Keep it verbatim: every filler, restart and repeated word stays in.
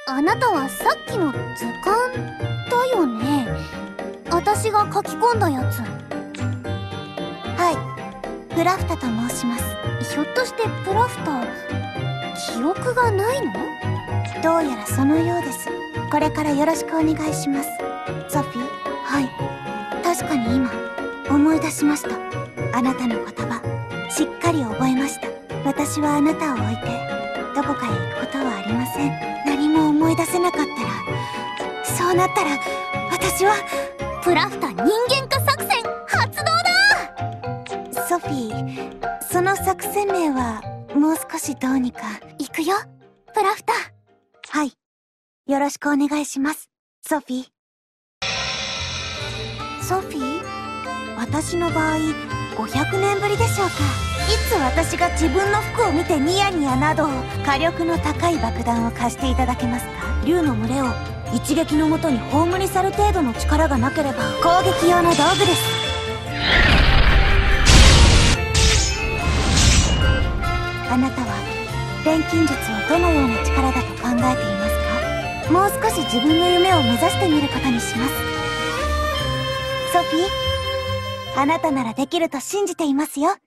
あなたはさっきの図鑑だよね。私が書き込んだやつ。 はい、プラフタと申します。 ひょっとしてプラフタ、記憶がないの？ どうやらそのようです。これからよろしくお願いします。ソフィー。はい、確かに今思い出しました。あなたの言葉しっかり覚えました。私はあなたを置いてどこかへ行くことはありません。何も思い出せなかったら、そうなったら私はプラフタ人間化作戦発動だ。ソフィー、その作戦名はもう少しどうにか。 行くよプラフタ。 はい、よろしくお願いします、ソフィー。ソフィー、私の場合ごひゃくねんぶりでしょうか。いつ私が自分の服を見てニヤニヤなど、火力の高い爆弾を貸していただけますか。竜の群れを一撃のもとに葬り去る程度の力がなければ攻撃用の道具です。あなたは錬金術をどのような力だと考えていますか。もう少し自分の夢を目指してみることにします。ソフィー、あなたならできると信じていますよ。